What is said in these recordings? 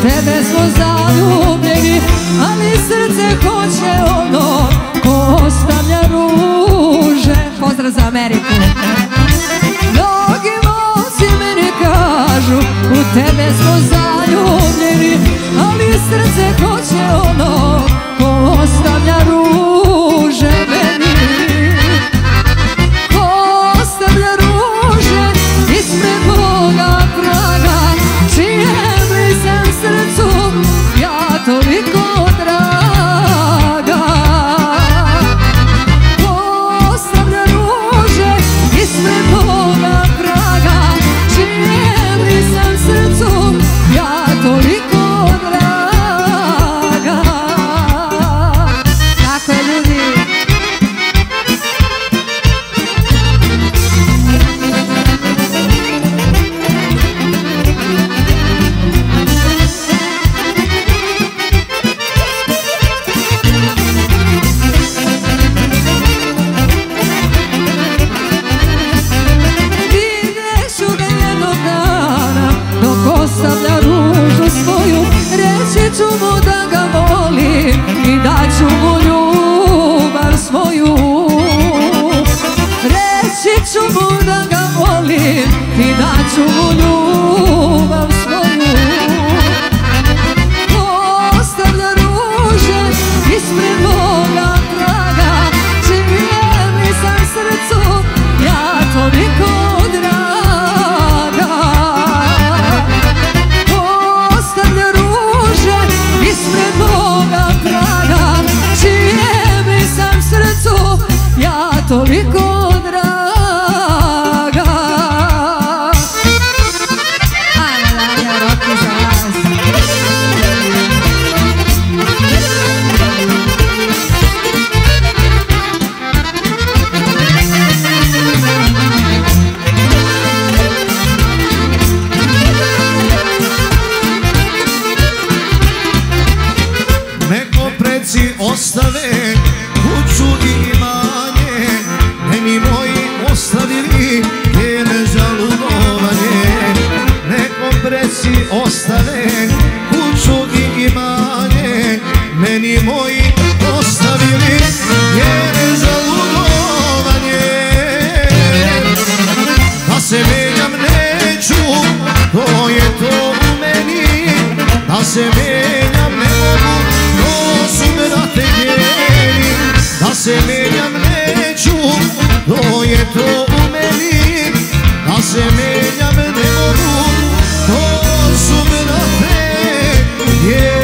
tebe smo zaljubljeni, ali srce hoće ono ko ostavlja ruže. Pozdrav za Ameriku. Mnogi momci meni kažu u tebe smo zaljubljeni, ali srce hoće ono ko ostavlja ruže meni. Ko ostavlja ruže ispred moga praga, čijem li sam srcu ja toliko draga. Ko ostavlja ruže ispred moga praga, čijem li sam srcu ja toliko draga. Tako je, ljudi. Ostavlja ružu svoju, reći ću mu da ga volim i daću mu ljubav svoju. Reći ću mu da ga volim i daću mu ljubav svoju. Ostavlja ruže ispred moga praga, čijem li sam srcu ja toliko draga. Ispred moga praga, čijem li sam srcu ja toliko draga. Ajde, Danja, roki za vas. Ostave kuću i imanje, meni moji ostavili njene žalugovanje. Neko preci ostave kuću i imanje, meni moji ostavili njene žalugovanje. Da se menjam neću, to je to u meni, da se menjam ne mogu, su me nategljeni. Da se menjam neću, to je to u meni. Da se menjam ne mogu, to su me nategljeni.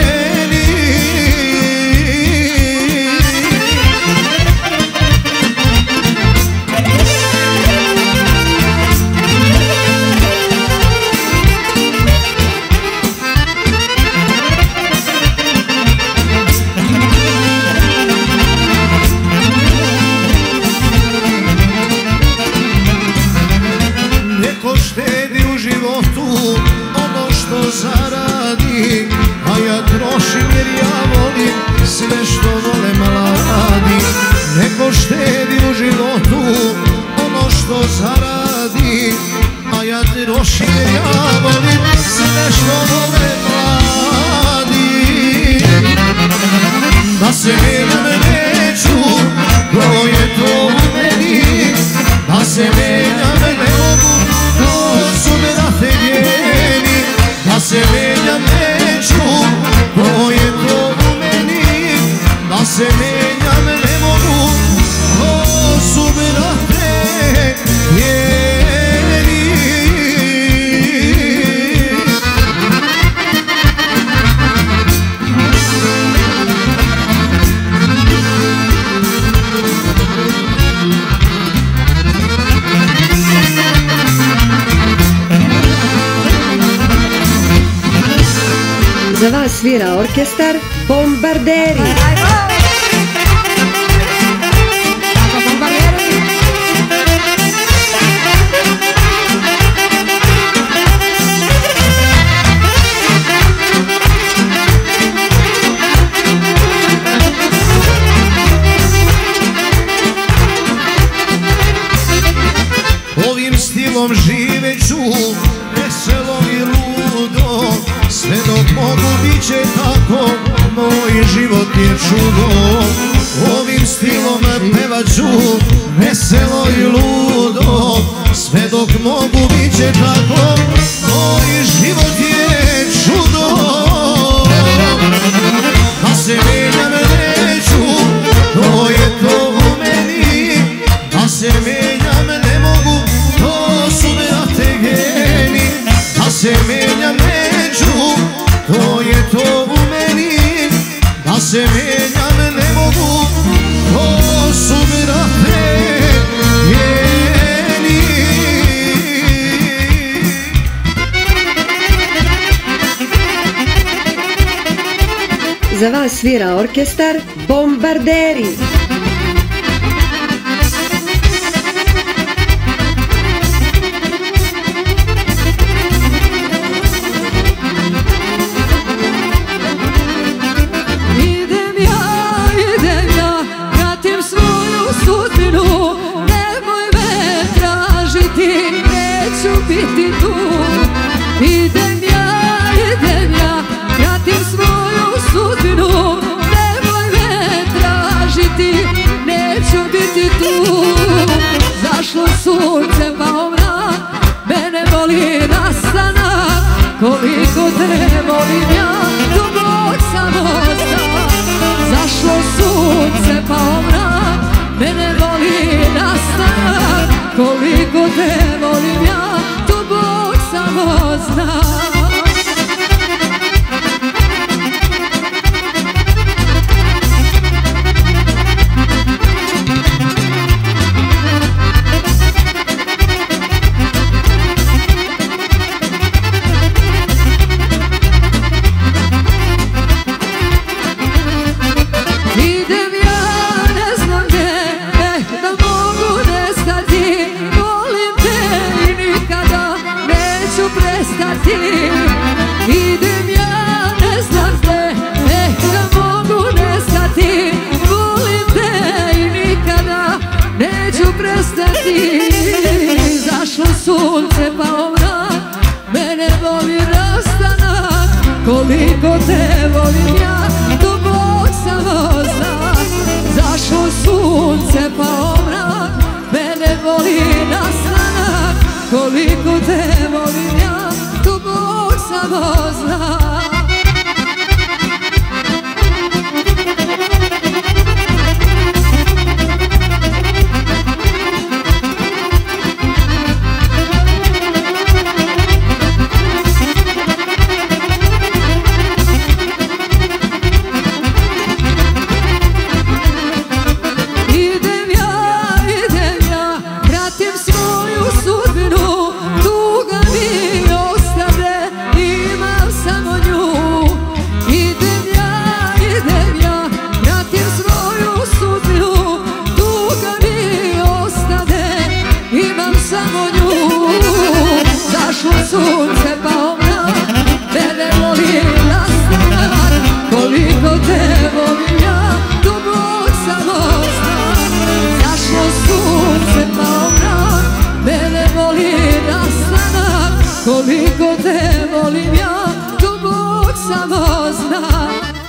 Štedi u životu ono što zaradi, a ja trošim jer ja volim sve što vole mladi. Neko štedi u životu ono što zaradi, a ja trošim jer ja volim sve što vole mladi. Da se menjam neću, to je to u meni. Da se menjam ne mogu, to su me nategljeni. Da se menjam neću, to je to u meni. Da se menjam ne mogu, to su me nategljeni. Za vas svira orkestar Bombarderi. Ovim stilom živeću veselo i ludo, sve dok bit će tako, moj život je čudo. Ovim stilom pevat ću veselo i ludo, sve dok mogu bit će tako, moj život je čudo. Da se menjam neću, to je to u meni, da se menjam ne mogu, to su brate geni. Da se menjam neću, to je to u meni, da se menjam ne mogu, to su brate geni. Za vas svira orkestar Bombarderi. Biti tu, idem ja, pratim svoju sudbinu, nemoj me tražiti, neću biti tu. Zašlo sunce pa omrak, mene boli rastanak, koliko te volim ja, to Bog samo zna. Zašlo sunce pa omrak, mene boli rastanak, koliko te volim ja, to Bog samo zna. Idem ja, ne znam gdje, da mogu nestati, volim te i nikada neću prestati. Idem ja, ne znam gdje, da mogu nestati, volim te i nikada neću prestati. Zašlo sunce pa omrak, mene voli rastanak, koliko te volim ja, to Bog samo zna. Zašlo sunce pa omrak, mene voli rastanak, koliko te volim ja, to Bog samo zna. Idem ja, pratim svoju sudbinu, tuga mi ostade, imam samo nju. Idem ja, pratim svoju sudbinu, tuga mi ostade, imam samo nju. Zašlo sunce pa omrak, mene voli rastanak, koliko te volim ja, to Bog samo zna. Zašlo sunce pa omrak, mene voli rastanak, koliko te volim ja, to Bog samo zna.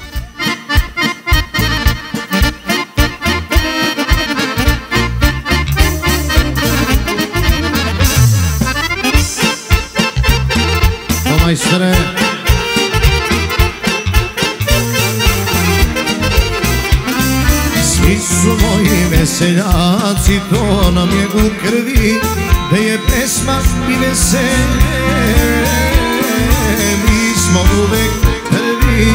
O majstore, svi su moji veseljaci, to nam je u krvi, da je pesma i veselje, mi smo uvek prvi.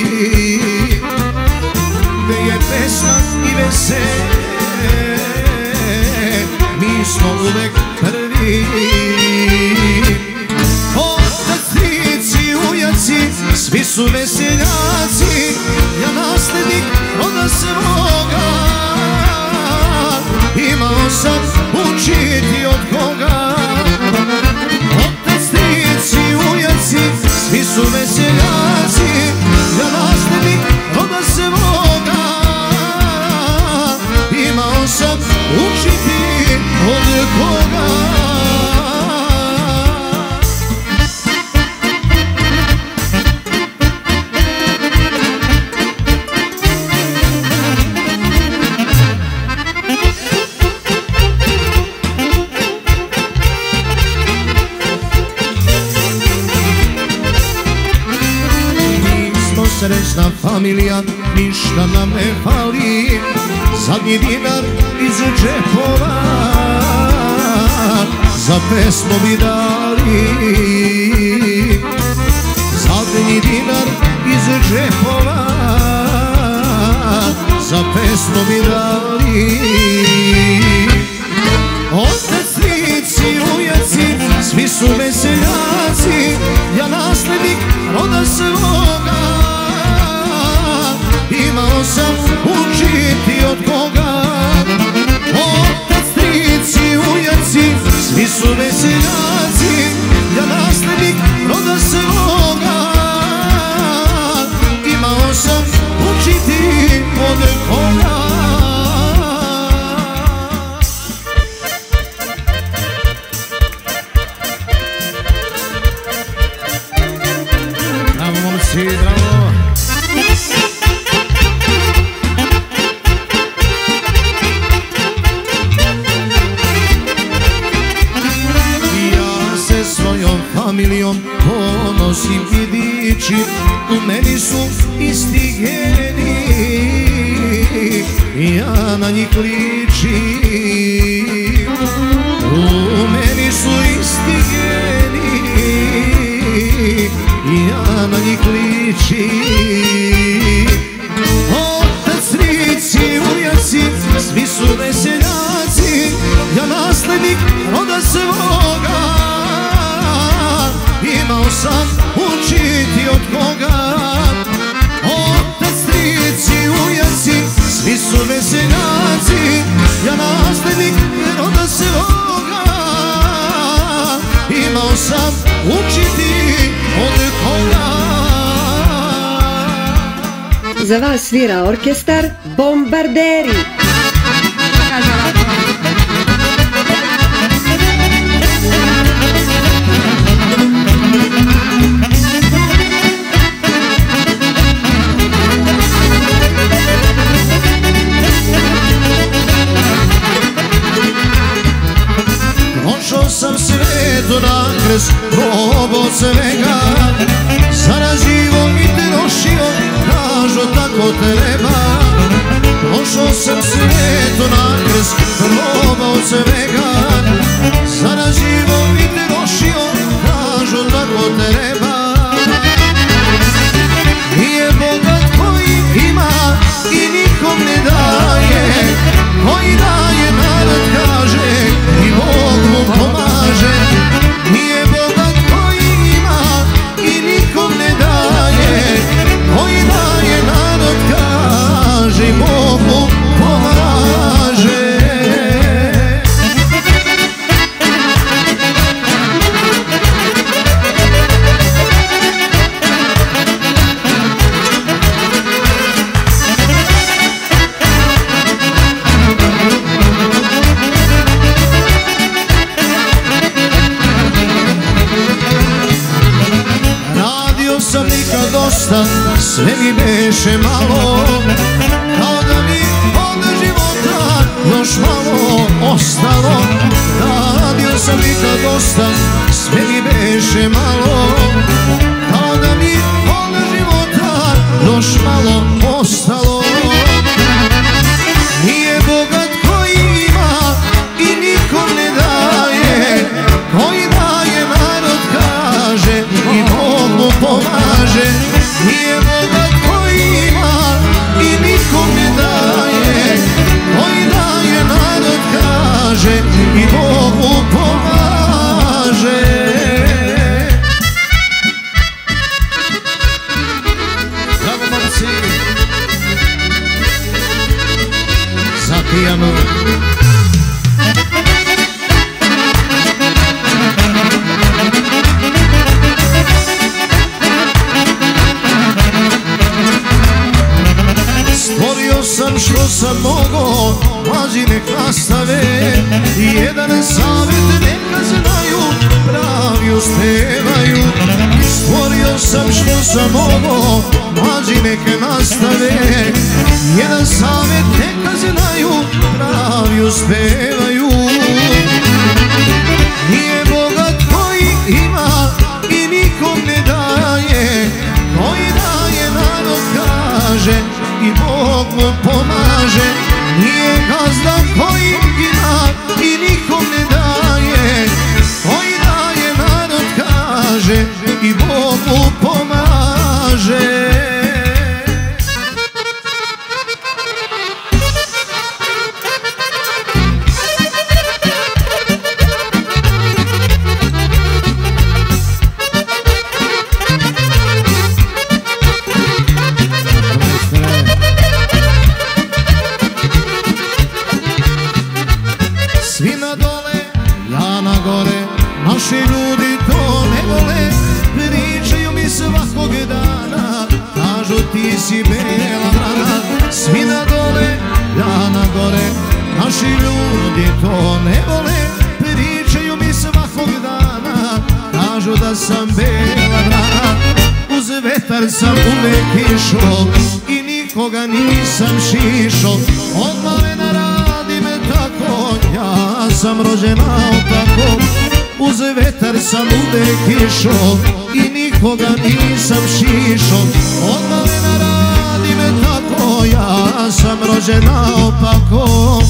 Da je pesma i veselje, mi smo uvek prvi. Otac, strici, ujaci, svi su veseljaci, ja naslednik roda svoga. Imao sam učiti od koga. Otac, strici, ujaci, svi su veseljaci, ja naslednik roda svoga. Imao sam učiti od koga. srećna familija, ništa nam ne fali. Zadnji dinar iz džepova za pesmu bi dali. Zadnji dinar iz džepova za pesmu bi dali. Otac, strici, ujaci, svi su veseljaci, ja naslednik roda svoga. Imao sam učiti od koga. Otac, strici, ujaci, svi su veseljaci, ja naslednik roda svoga. Imao sam učiti od koga. Bravo, momci, bravo. Ja se svojom familijom ponosim i dičim, u meni su isti geni, ja na njih ličim. U meni su isti geni, ja na njih ličim. Otac, strici, ujaci, svi su veseljaci, ja naslednik roda svoga. Imao sam učiti od koga. Otac, strici, ujaci, svi su veseljaci, ja naslednik roda svoga. Imao sam učiti od koga. Za vas svira orkestar Bombarderi. Prošao sam svijetu na kres, probao svega, zaraživo i trošio, kažu tako treba. Prošao sam svijetu na kres, probao svega, zaraživo i trošio, kažu tako treba. Nije bogat koji ima i nikom ne daje, koji daje narod kaže i Bog mu pomaže. Nije bogat koji ima i nikom ne daje, koji daje narod kaže i Bog mu pomaže. Sam nikad dosta, sve mi beše malo, kao da mi od života još malo ostalo. Radio sam nikad dosta, sve mi beše malo, kao da mi od života još malo ostalo. Nije bogat koji ima i nikom ne daje, koji daje narod kaže i Bog mu pomaže. Nije bogat koji ima i nikom ne daje, koji daje narod kaže i Bog mu pomaže. Bravo, momci, za pijanu. Stvorio sam što sam mogao, mlađi nek nastave. Jedan savjet neka znaju, pravi uspevaju. Stvorio sam što sam mogao, mlađi nek nastave. Jedan savjet neka znaju, pravi uspevaju. Nije bogat koji ima i nikom ne daje, koji daje narod kaže. Svi na dole, ja na gore, naši ljudi to ne vole, pričaju mi svakog dana, kažu ti si bela vrana. Svi na dole, ja na gore, naši ljudi to ne vole, pričaju mi svakog dana, kažu da sam bela vrana. Uz vetar sam uvek išao i nikoga nisam šišao, od malena radim tako, ja sam rođen naopako. Uz vetar sam uvek išao i nikoga nisam šišao, od malena radim tako, ja sam rođen naopako.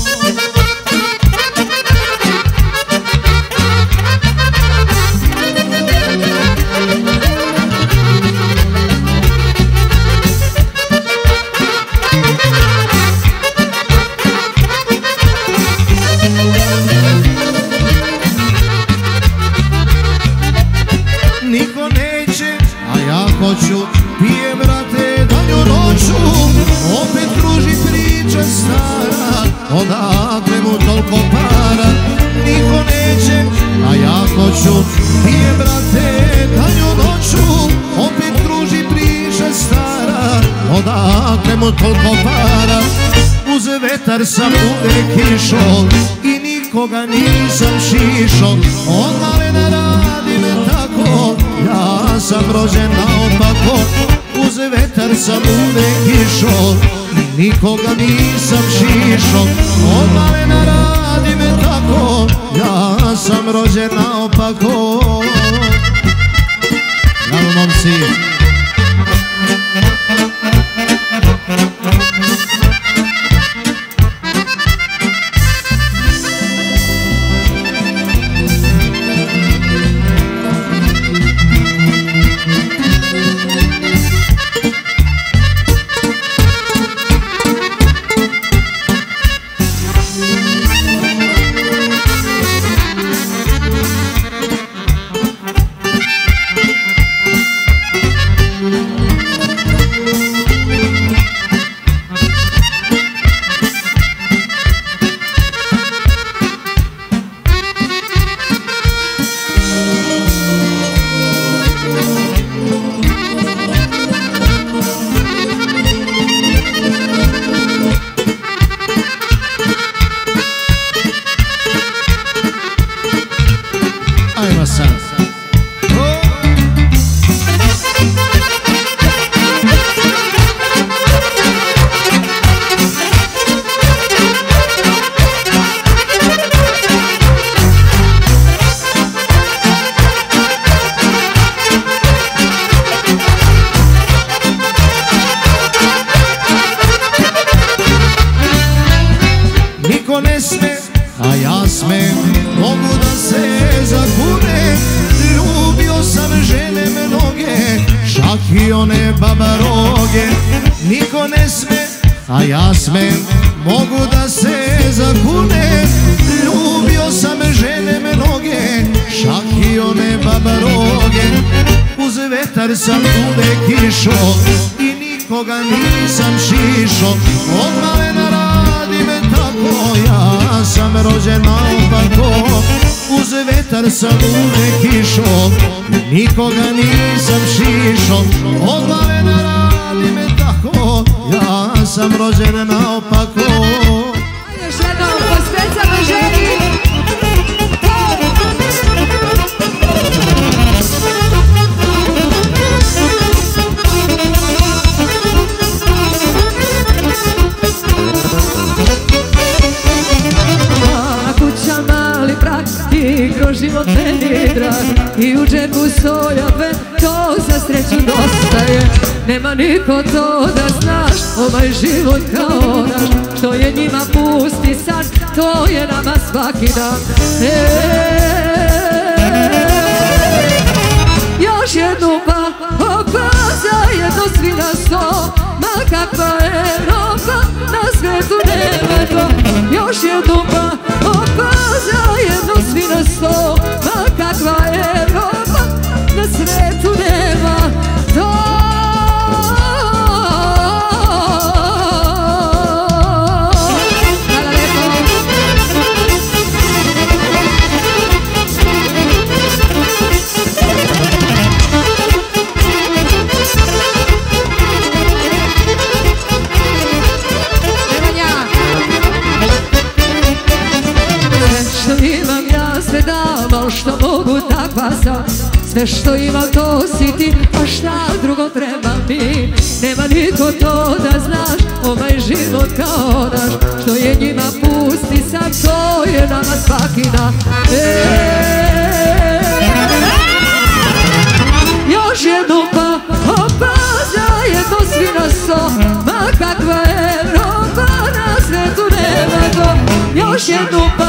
Niko neće, a ja hoću, pijem brate danju noću, opet kruži priča stara, odakle mu toliko para. Niko neće, a ja hoću, pijem brate danju noću, opet kruži priča stara, odakle mu toliko para. Uz vetar sam uvek išao i nikoga nisam šišao, od malena radim tako, ja sam rođen naopako. Uz vetar sam uvek išao i nikoga nisam šišao, od malena radim tako, ja sam rođen naopako. Bravo momci. Ajmo sad. Niko ne sme, a ja smem, mogu da se zakunem. Ljubio sam žene mnoge, čak i one babaroge. Niko ne sme, a ja smem, mogu da se zakunem. Ljubio sam žene mnoge, čak i one babaroge. Uz vetar sam uvek išao i nikoga nisam šišao, od malena radim tako, ja sam rođen naopako. Uz vetar sam uvek išao, nikoga nisam šišao, od malena radim tako, ja sam rođen naopako. Još jednom po specijalnoj želji. Život meni drag i u džepu sojave, to za sreću dosta je. Nema niko to da znaš, ovaj život kao naš, što je njima pusti san, to je nama svaki dan. Još jednu pa za zajedno svi na sto. Ma kakva Evropa, na svetu nema to. Još jednom pa zajedno svi na sto. Ma kakva Evropa, na svetu nema to. Sve dam, al što mogu takva sam. Sve što imam to si ti, a šta drugo treba mi. Nema niko to da znaš, ovaj život kao naš. Što je njima pusti sad, to je nama svaki dan. Još jednom pa zajedno svi na sto. Ma kakva Evropa, na svetu nema to. Još jednom pa